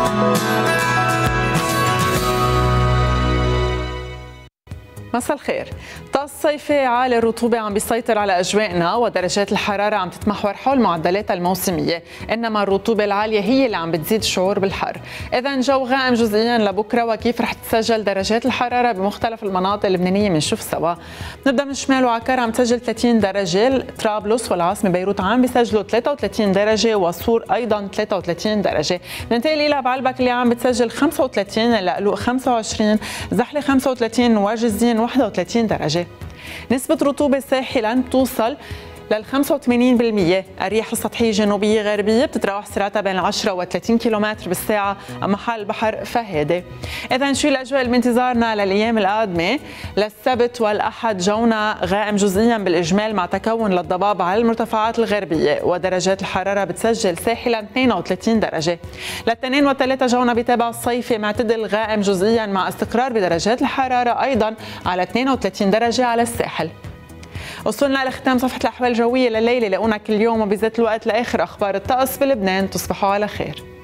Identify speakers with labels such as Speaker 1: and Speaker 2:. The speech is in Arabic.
Speaker 1: مساء الخير. طقس صيفي عالي الرطوبة عم بيسيطر على أجوائنا، ودرجات الحرارة عم تتمحور حول معدلاتها الموسمية، إنما الرطوبة العالية هي اللي عم بتزيد الشعور بالحر. إذا جو غائم جزئيا لبكرة، وكيف رح تسجل درجات الحرارة بمختلف المناطق اللبنانية بنشوف سوا. نبدأ من شمال وعكار عم تسجل 30 درجة، طرابلس والعاصمة بيروت عم بيسجلوا 33 درجة، وصور أيضا 33 درجة. ننتقل إلى بعلبك اللي عم بتسجل 35، لقلوق 25، زحلة 35، وجزين 31 درجة. نسبة رطوبة ساحلا بتوصل لل 85%. الرياح السطحية الجنوبية غربية بتتراوح سرعتها بين 10 و 30 كيلومتر بالساعة، أما حال البحر فهادي. إذا شو الأجواء اللي بانتظارنا للأيام القادمة؟ للسبت والأحد جونا غائم جزئيا بالإجمال، مع تكون للضباب على المرتفعات الغربية، ودرجات الحرارة بتسجل ساحلا 32 درجة. للاثنين والثلاثة جونا بتابع الصيفي معتدل غائم جزئيا، مع استقرار بدرجات الحرارة أيضا على 32 درجة على الساحل. وصلنا لختام صفحة الأحوال الجوية لليلة. لاقونا كل يوم وبذات الوقت لآخر أخبار الطقس بلبنان. تصبحوا على خير.